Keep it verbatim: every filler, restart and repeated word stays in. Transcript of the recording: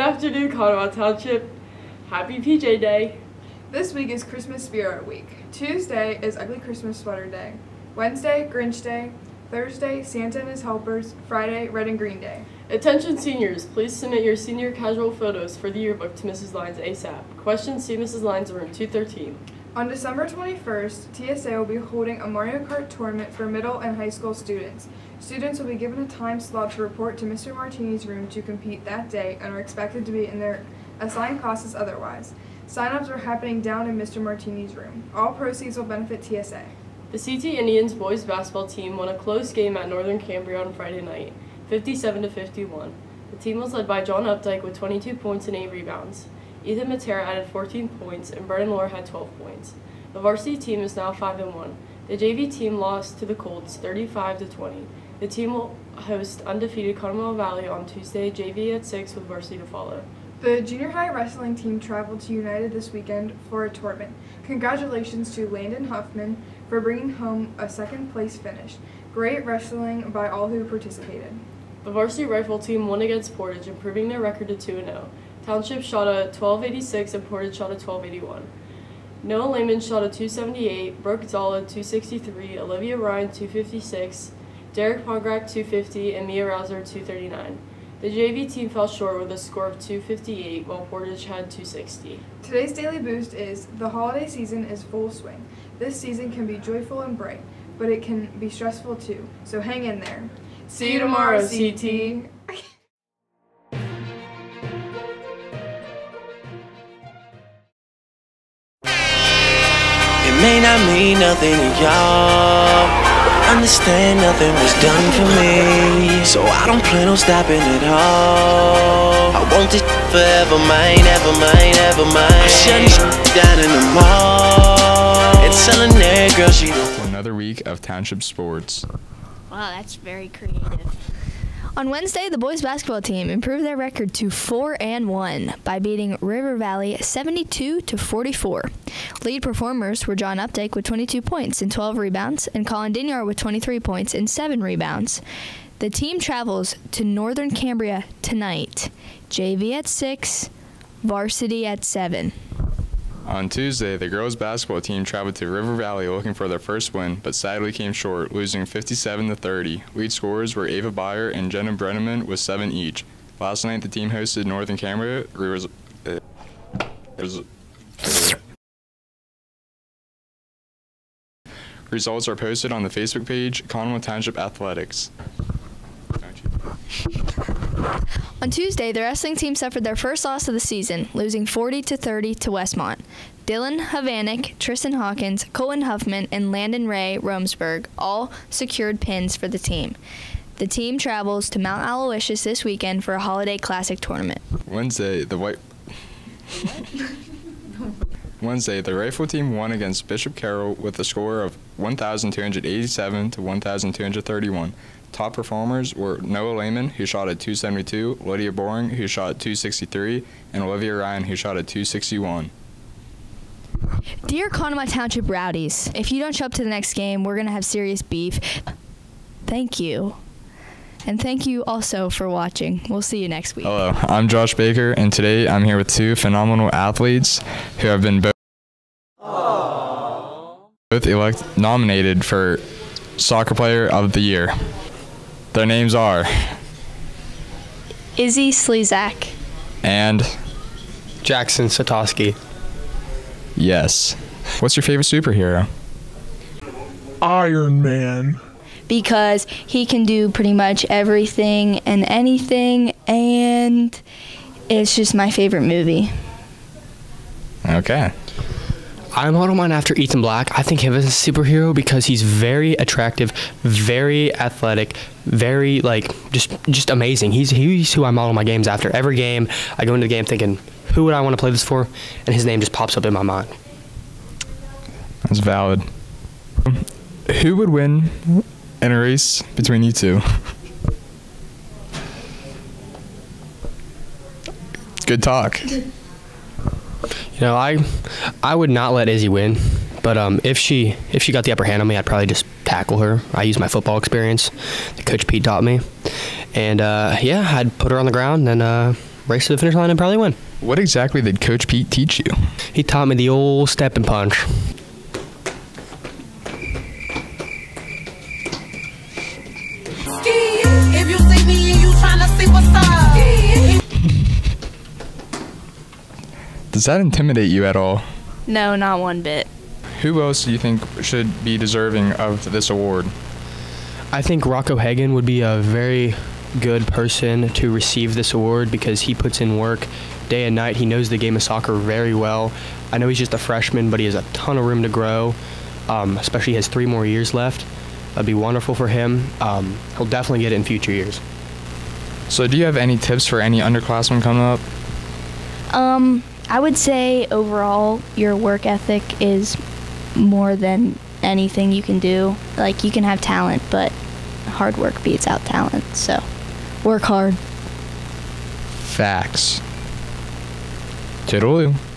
afternoon, Conemaugh Township. Happy P J Day. This week is Christmas Spirit Week. Tuesday is Ugly Christmas Sweater Day. Wednesday, Grinch Day. Thursday, Santa and his helpers. Friday, Red and Green Day. Attention seniors, please submit your senior casual photos for the yearbook to Missus Lyons ASAP. Questions, see Missus Lyons in room two thirteen. On December twenty-first, T S A will be holding a Mario Kart tournament for middle and high school students. Students will be given a time slot to report to Mister Martini's room to compete that day and are expected to be in their assigned classes otherwise. Sign-ups are happening down in Mister Martini's room. All proceeds will benefit T S A. The C T Indians boys basketball team won a close game at Northern Cambria on Friday night, fifty-seven to fifty-one. The team was led by John Updike with twenty-two points and eight rebounds. Ethan Matera added fourteen points, and Brennan Lohr had twelve points. The varsity team is now five and one. The J V team lost to the Colts thirty-five to twenty. The team will host undefeated Conemaugh Valley on Tuesday, J V at six with varsity to follow. The junior high wrestling team traveled to United this weekend for a tournament. Congratulations to Landon Huffman for bringing home a second place finish. Great wrestling by all who participated. The varsity rifle team won against Portage, improving their record to two and oh. Township shot a twelve eighty-six and Portage shot a twelve eighty-one. Noah Lehman shot a two seventy-eight, Brooke Zolla two sixty-three, Olivia Ryan two fifty-six, Derek Pograk two fifty, and Mia Rouser two thirty-nine. The J V team fell short with a score of two fifty-eight, while Portage had two sixty. Today's Daily Boost is, the holiday season is full swing. This season can be joyful and bright, but it can be stressful too, so hang in there. See you tomorrow, C T. It may not mean nothing to y'all, understand nothing was done for me, so I don't plan on stopping at all. I want this forever mine, ever mine, ever mine. Shutting shit down in the mall and telling that girl she don't. Another week of Township sports. Wow, that's very creative. On Wednesday, the boys basketball team improved their record to four and one by beating River Valley seventy-two to forty-four. Lead performers were John Updike with twenty-two points and twelve rebounds, and Colin Dinyar with twenty-three points and seven rebounds. The team travels to Northern Cambria tonight. J V at six, varsity at seven. On Tuesday, the girls basketball team traveled to River Valley looking for their first win, but sadly came short, losing fifty-seven to thirty. Lead scorers were Ava Byer and Jenna Brenneman with seven each. Last night, the team hosted Northern Cambria. Res- uh, res- uh, Results are posted on the Facebook page, Conemaugh Township Athletics. On Tuesday, the wrestling team suffered their first loss of the season, losing forty to thirty to Westmont. Dylan Havanek, Tristan Hawkins, Colin Huffman, and Landon Ray Romsberg all secured pins for the team. The team travels to Mount Aloysius this weekend for a holiday classic tournament. Wednesday, the white. Wednesday, the rifle team won against Bishop Carroll with a score of one thousand two hundred eighty-seven to one thousand two hundred thirty-one. Top performers were Noah Lehman, who shot at two seventy-two, Lydia Boring, who shot at two sixty-three, and Olivia Ryan, who shot at two sixty-one. Dear Conemaugh Township Rowdies, if you don't show up to the next game, we're going to have serious beef. Thank you. And thank you also for watching. We'll see you next week. Hello, I'm Josh Baker, and today I'm here with two phenomenal athletes who have been both, both elect nominated for Soccer Player of the Year. Their names are Izzy Slezak and Jackson Satoski. Yes. What's your favorite superhero? Iron Man. because he can do pretty much everything and anything, and it's just my favorite movie. Okay. I model mine after Ethan Black. I think him as a superhero because he's very attractive, very athletic, very like just just amazing. He's he's who I model my games after. Every game, I go into the game thinking, who would I want to play this for? And his name just pops up in my mind. That's valid. Who would win in a race between you two? Good talk. You know, I I would not let Izzy win, but um, if she if she got the upper hand on me, I'd probably just tackle her. I use my football experience that Coach Pete taught me, and uh, yeah, I'd put her on the ground and uh, race to the finish line and probably win. What exactly did Coach Pete teach you? He taught me the old step and punch. If you see me and you tryna see what's up. Does that intimidate you at all? No, not one bit. Who else do you think should be deserving of this award? I think Rocco Hagan would be a very good person to receive this award because he puts in work day and night. He knows the game of soccer very well. I know he's just a freshman, but he has a ton of room to grow, um, especially he has three more years left. That'd be wonderful for him. Um, he'll definitely get it in future years. So do you have any tips for any underclassmen coming up? Um, I would say overall your work ethic is more than anything you can do. Like, you can have talent, but hard work beats out talent. So work hard. Facts. Toodaloo.